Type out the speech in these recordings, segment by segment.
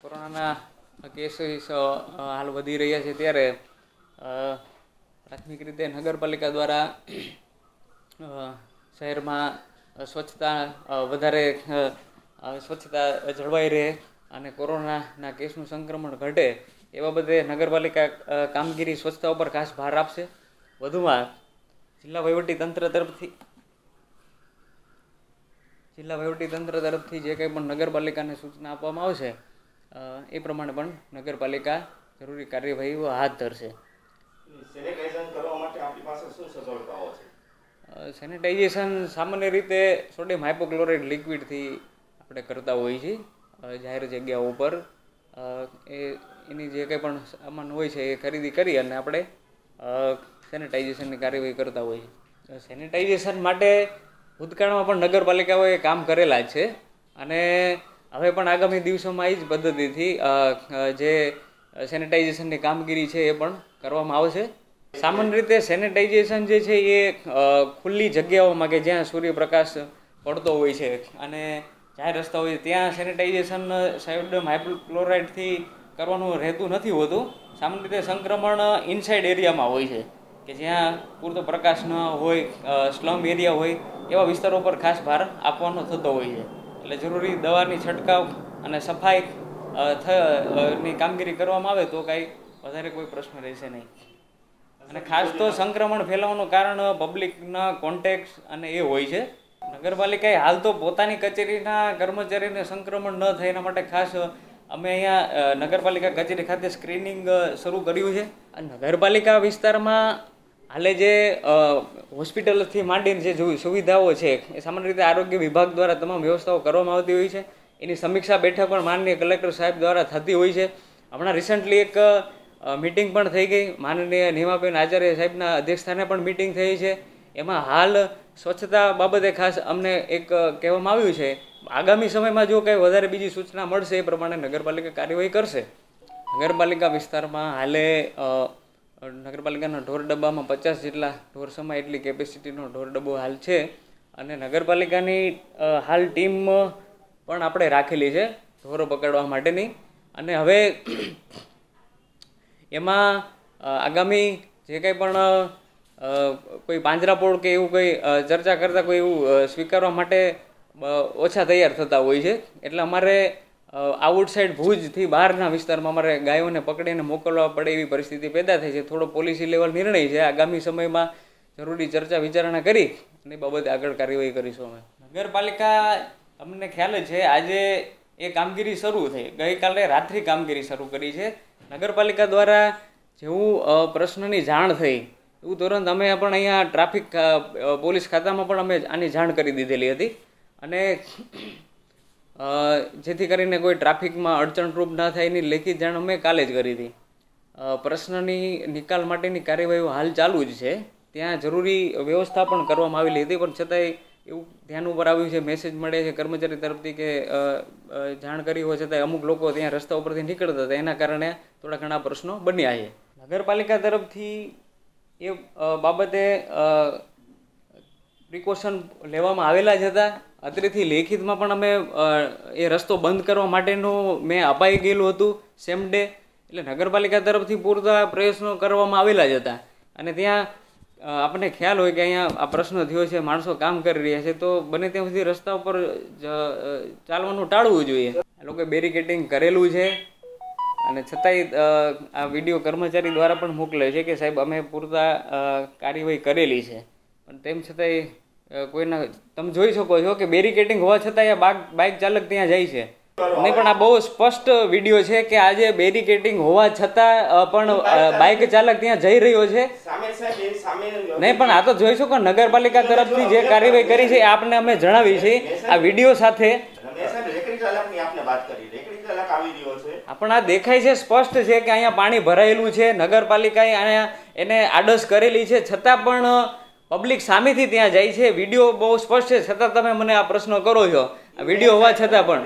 કોરોનાના કેસીસ હાલ વધી રહ્યા છે ત્યારે પ્રાથમિક રીતે નગરપાલિકા દ્વારા શહેરમાં સ્વચ્છતા વધારે સ્વચ્છતા જળવાઈ રહે અને કોરોનાના કેસનું સંક્રમણ ઘટે એ બાબતે નગરપાલિકા કામગીરી સ્વચ્છતા ઉપર ખાસ ભાર આપશે. વધુમાં જિલ્લા વહીવટીતંત્ર તરફથી જે કંઈ પણ નગરપાલિકાને સૂચના આપવામાં આવશે એ પ્રમાણે પણ નગરપાલિકા જરૂરી કાર્યવાહીઓ હાથ ધરશે. સેનિટાઇઝેશન સામાન્ય રીતે સોડિયમ હાઇપોક્લોરાઇડ લિક્વિડથી આપણે કરતા હોઈએ છીએ જાહેર જગ્યાઓ ઉપર. એની જે કંઈ પણ સામાન હોય છે એ ખરીદી કરી અને આપણે સેનિટાઇઝેશનની કાર્યવાહી કરતા હોઈએ છીએ. સેનિટાઇઝેશન માટે ભૂતકાળમાં પણ નગરપાલિકાઓએ કામ કરેલા જ છે અને હવે પણ આગામી દિવસોમાં એ જ પદ્ધતિથી જે સેનિટાઇઝેશનની કામગીરી છે એ પણ કરવામાં આવશે. સામાન્ય રીતે સેનિટાઇઝેશન જે છે એ ખુલ્લી જગ્યાઓમાં કે જ્યાં સૂર્યપ્રકાશ પડતો હોય છે અને જાહેર રસ્તા હોય ત્યાં સેનિટાઇઝેશન સોડિયમ હાઇપોક્લોરાઇડથી કરવાનું રહેતું નથી હોતું. સામાન્ય રીતે સંક્રમણ ઇનસાઇડ એરિયામાં હોય છે કે જ્યાં પૂરતો પ્રકાશ ન હોય, સ્લમ એરિયા હોય એવા વિસ્તારો પર ખાસ ભાર આપવાનો થતો હોય છે. એટલે જરૂરી દવાની છંટકાવ અને સફાઈ ની કામગીરી કરવામાં આવે તો કાંઈ વધારે કોઈ પ્રશ્ન રહેશે નહીં. અને ખાસ તો સંક્રમણ ફેલાવાનું કારણ પબ્લિકના કોન્ટેક્ટ અને એ હોય છે. નગરપાલિકાએ હાલ તો પોતાની કચેરીના કર્મચારીને સંક્રમણ ન થાય એના માટે ખાસ અમે અહીંયા નગરપાલિકા કચેરી ખાતે સ્ક્રીનિંગ શરૂ કર્યું છે. નગરપાલિકા વિસ્તારમાં હાલે જે હોસ્પિટલથી માંડીને જે સુવિધાઓ છે એ સામાન્ય રીતે આરોગ્ય વિભાગ દ્વારા તમામ વ્યવસ્થાઓ કરવામાં આવતી હોય છે. એની સમીક્ષા બેઠક પણ માનનીય કલેક્ટર સાહેબ દ્વારા થતી હોય છે. હમણાં રિસન્ટલી એક મિટિંગ પણ થઈ ગઈ, માનનીય નીમાબેન આચાર્ય સાહેબના અધ્યક્ષસ્થાને પણ મિટિંગ થઈ છે. એમાં હાલ સ્વચ્છતા બાબતે ખાસ અમને એક કહેવામાં આવ્યું છે આગામી સમયમાં જો કંઈ વધારે બીજી સૂચના મળશે એ પ્રમાણે નગરપાલિકા કાર્યવાહી કરશે. નગરપાલિકા વિસ્તારમાં હાલે નગરપાલિકાના ઢોર ડબ્બામાં 50 જેટલા ઢોર સમાય એટલી કેપેસિટીનો ઢોર ડબ્બો હાલ છે અને નગરપાલિકાની હાલ ટીમ પણ આપણે રાખેલી છે ઢોરો પકડવા માટેની. અને હવે એમાં આગામી જે કંઈ પણ કોઈ પાંજરાપોળ કે એવું કોઈ ચર્ચા કરતાં કોઈ એવું સ્વીકારવા માટે ઓછા તૈયાર થતા હોય છે. એટલે અમારે આઉટસાઇડ ભુજથી બહારના વિસ્તારમાં અમારે ગાયોને પકડીને મોકલવા પડે એવી પરિસ્થિતિ પેદા થઈ છે. થોડો પોલિસી લેવલ નિર્ણય છે. આગામી સમયમાં જરૂરી ચર્ચા વિચારણા કરી અને એ બાબતે આગળ કાર્યવાહી કરીશું. અમે નગરપાલિકા અમને ખ્યાલ જ છે આજે એ કામગીરી શરૂ થઈ, ગઈકાલે રાત્રિ કામગીરી શરૂ કરી છે. નગરપાલિકા દ્વારા જેવું પ્રશ્નની જાણ થઈ એવું તુરંત અમે પણ અહીંયા ટ્રાફિક પોલીસ ખાતામાં પણ અમે આની જાણ કરી દીધેલી હતી અને જેથી કરીને કોઈ ટ્રાફિકમાં અડચણરૂપ ના થાય એની લેખિત જાણ અમે કાલે જ કરી હતી. પ્રશ્નની નિકાલ માટેની કાર્યવાહીઓ હાલ ચાલુ જ છે. ત્યાં જરૂરી વ્યવસ્થા પણ કરવામાં આવેલી હતી પણ છતાંય એવું ધ્યાન ઉપર આવ્યું છે, મેસેજ મળે છે કર્મચારી તરફથી કે જાણ કરી હોય છતાંય અમુક લોકો ત્યાં રસ્તા ઉપરથી નીકળતા હતા એના કારણે થોડા ઘણા પ્રશ્નો બન્યા છે. નગરપાલિકા તરફથી એ બાબતે પ્રિકોશન લેવામાં આવેલા જ હતા. અત્રેથી લેખિતમાં પણ અમે એ રસ્તો બંધ કરવા માટેનું મેં અપાઈ ગયેલું હતું સેમ ડે. એટલે નગરપાલિકા તરફથી પૂરતા પ્રયત્નો કરવામાં આવેલા જ હતા અને ત્યાં આપણને ખ્યાલ હોય કે અહીંયા આ પ્રશ્ન થયો છે, માણસો કામ કરી રહ્યા છે તો બને ત્યાં સુધી રસ્તા ઉપર ચાલવાનું ટાળવું જોઈએ. આ લોકોએ બેરિકેડિંગ કરેલું છે અને છતાંય આ વિડીયો કર્મચારી દ્વારા પણ મોકલે છે કે સાહેબ અમે પૂરતા કાર્યવાહી કરેલી છે પણ તેમ છતાંય કોઈના તમે જોઈ શકો છો કે બેરિકેડિંગ હોવા છતાં બાઇક ચાલક ત્યાં જાય છે. નહીં પણ આ બહુ સ્પષ્ટ વિડીયો છે કે આજે બેરિકેડિંગ હોવા છતાં પણ બાઇક ચાલક ત્યાં જઈ રહ્યો છે. નહીં પણ આ તો જોઈ શકો નગરપાલિકા તરફથી જે કાર્યવાહી કરી છે આપને અમે જણાવી છે આ વિડીયો સાથે. પણ આ દેખાય છે સ્પષ્ટ છે કે અહીંયા પાણી ભરાયેલું છે. નગરપાલિકાએ અહીંયા એને આડસ કરેલી છે છતાં પણ પબ્લિક સામેથી ત્યાં જાય છે. વિડીયો બહુ સ્પષ્ટ છે છતાં તમે મને આ પ્રશ્ન કરો છો. આ વિડીયો હોવા છતાં પણ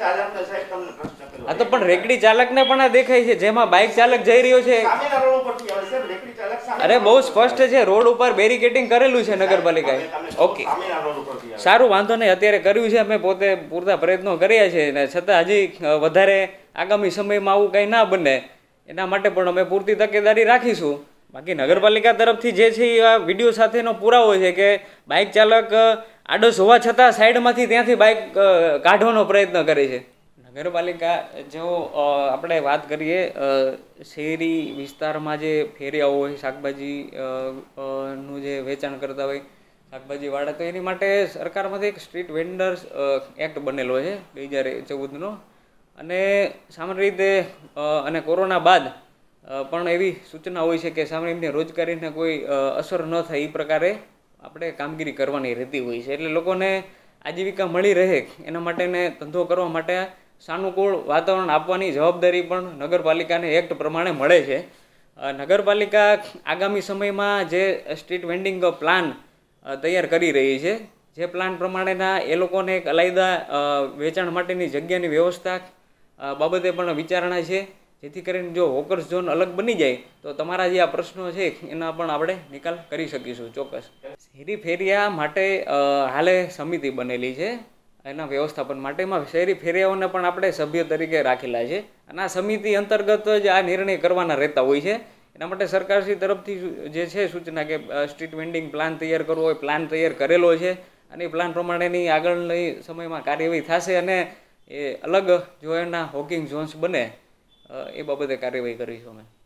આ તો પણ રેકડી ચાલકને પણ આ દેખાય છે જેમાં બાઇક ચાલક જઈ રહ્યો છે. અરે બહુ સ્પષ્ટ છે, રોડ ઉપર બેરિકેટિંગ કરેલું છે નગરપાલિકાએ. ઓકે, સારું, વાંધો નહીં, અત્યારે કર્યું છે, અમે પોતે પૂરતા પ્રયત્નો કર્યા છે ને છતાં હજી વધારે આગામી સમયમાં આવું કંઈ ના બને એના માટે પણ અમે પૂરતી તકેદારી રાખીશું. બાકી નગરપાલિકા તરફથી જે છે એ આ વિડીયો સાથેનો પુરાવો છે કે બાઇક ચાલક આડસ હોવા છતાં સાઈડમાંથી ત્યાંથી બાઇક કાઢવાનો પ્રયત્ન કરે છે. નગરપાલિકા જો આપણે વાત કરીએ શહેરી વિસ્તારમાં જે ફેરિયાઓ હોય, શાકભાજી નું જે વેચાણ કરતા હોય શાકભાજીવાળા, તો એની માટે સરકારમાંથી એક સ્ટ્રીટ વેન્ડર્સ એક્ટ બનેલો છે 2014નો. અને સામાન્ય રીતે અને કોરોના બાદ પણ એવી સૂચના હોય છે કે સામે એમને રોજગારીને કોઈ અસર ન થાય એ પ્રકારે આપણે કામગીરી કરવાની રહેતી હોય છે. એટલે લોકોને આજીવિકા મળી રહે એના માટેને ધંધો કરવા માટે સાનુકૂળ વાતાવરણ આપવાની જવાબદારી પણ નગરપાલિકાને એક્ટ પ્રમાણે મળે છે. નગરપાલિકા આગામી સમયમાં જે સ્ટ્રીટ વેન્ડિંગ પ્લાન તૈયાર કરી રહી છે, જે પ્લાન પ્રમાણેના એ લોકોને એક અલાયદા વેચાણ માટેની જગ્યાની વ્યવસ્થા બાબતે પણ વિચારણા છે, જેથી કરીને જો હોકર્સ ઝોન અલગ બની જાય તો તમારા જે આ પ્રશ્નો છે એના પણ આપણે નિકાલ કરી શકીશું. ચોક્કસ શહેરી ફેરિયા માટે હાલે સમિતિ બનેલી છે એના વ્યવસ્થાપન માટે. એમાં શહેરી ફેરિયાઓને પણ આપણે સભ્ય તરીકે રાખેલા છે અને આ સમિતિ અંતર્ગત જ આ નિર્ણય કરવાના રહેતા હોય છે. એના માટે સરકારશ્રી તરફથી જે છે સૂચના કે સ્ટ્રીટ વેન્ડિંગ પ્લાન તૈયાર કરવો હોય, પ્લાન તૈયાર કરેલો છે અને એ પ્લાન પ્રમાણેની આગળની સમયમાં કાર્યવાહી થશે અને એ અલગ જો એના હોકિંગ ઝોન્સ બને એ બાબતે કાર્યવાહી કરીશું અમે.